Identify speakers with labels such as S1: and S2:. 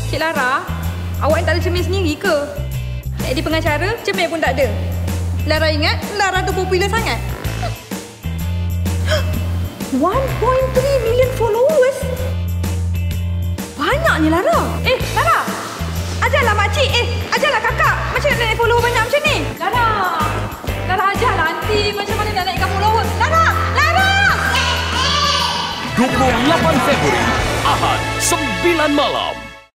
S1: Cik Lara, awak tak ada cermin sendiri ke? Jadi pengacara, cermin pun tak ada. Lara ingat, Lara tu popular sangat. 1.3 million followers. Banyaknya Lara. Lara. Ajarlah makcik. Ajarlah kakak. Macam nak naik follower banyak macam ni? Lara ajarlah nanti macam mana nak naikkan follower. Lara!
S2: 28 Februari, Ahad, 9 malam.